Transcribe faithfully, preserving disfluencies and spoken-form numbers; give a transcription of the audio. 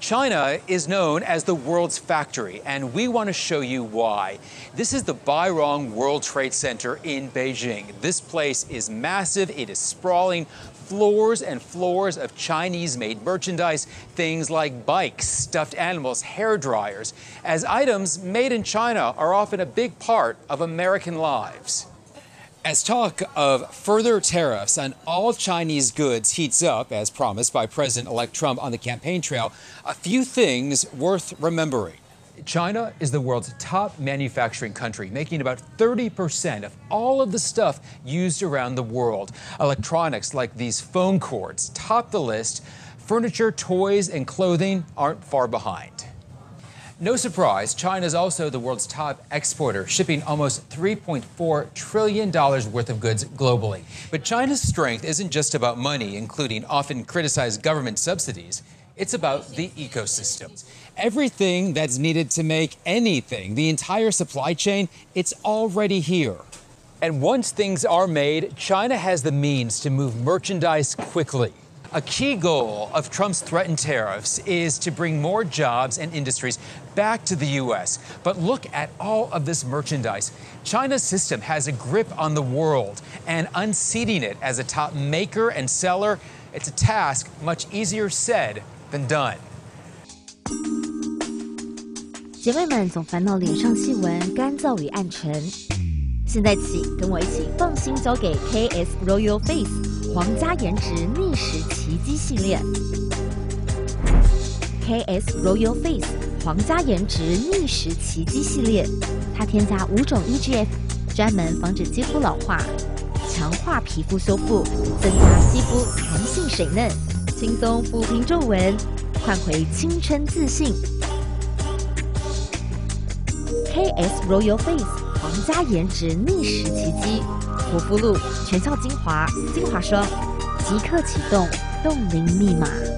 China is known as the world's factory, and we want to show you why. This is the Bairong World Trade Center in Beijing. This place is massive, it is sprawling, floors and floors of Chinese-made merchandise, things like bikes, stuffed animals, hair dryers, as items made in China are often a big part of American lives. As talk of further tariffs on all Chinese goods heats up, as promised by President-elect Trump on the campaign trail, a few things worth remembering. China is the world's top manufacturing country, making about thirty percent of all of the stuff used around the world. Electronics like these phone cords top the list. Furniture, toys, and clothing aren't far behind. No surprise, China is also the world's top exporter, shipping almost three point four trillion dollars worth of goods globally. But China's strength isn't just about money, including often criticized government subsidies. It's about the ecosystem. Everything that's needed to make anything, the entire supply chain, it's already here. And once things are made, China has the means to move merchandise quickly. A key goal of Trump's threatened tariffs is to bring more jobs and industries back to the U S. But look at all of this merchandise. China's system has a grip on the world, and unseating it as a top maker and seller, it's a task much easier said than done. 姐妹们总烦恼脸上细纹、干燥与暗沉，现在起跟我一起放心交给 K S Royal Face 皇家颜值逆时奇迹系列。K S Royal Face 皇家颜值逆时奇迹系列，它添加五种 E G F， 专门防止肌肤老化，强化皮肤修复，增加肌肤弹性水嫩，轻松抚平皱纹，换回青春自信。K S Royal Face 皇家颜值逆时奇迹，护肤露、全效精华、精华霜，即刻启动冻龄密码。